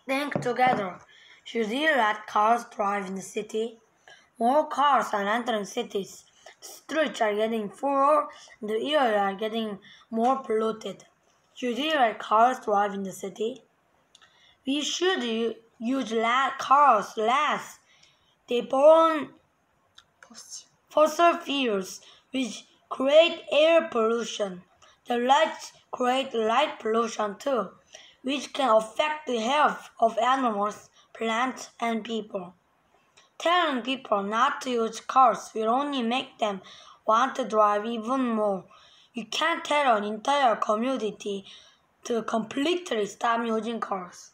Think together. Should you let cars drive in the city? More cars are entering cities. The streets are getting fuller and the air are getting more polluted. Should you let cars drive in the city? We should use cars less. They burn fossil fuels, which create air pollution. The lights create light pollution too, which can affect the health of animals, plants, and people. Telling people not to use cars will only make them want to drive even more. You can't tell an entire community to completely stop using cars.